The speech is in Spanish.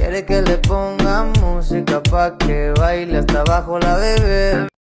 Quiere que le ponga música pa' que baile hasta abajo la bebé.